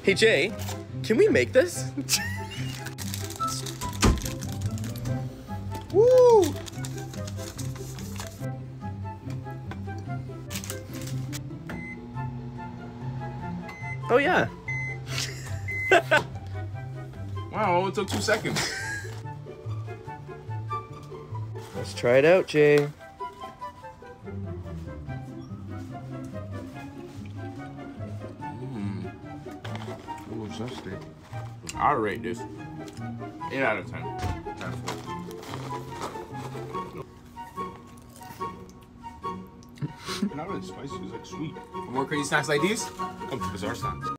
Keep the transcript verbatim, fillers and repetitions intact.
Hey Jay, can we make this? Woo! Oh yeah. Wow, it only took two seconds. Let's try it out, Jay. Mmm. Ooh, it's nasty. I rate this eight out of ten. ten Not really spicy, it's like sweet. For more crazy snacks like these, Come to Bizarre Snacks.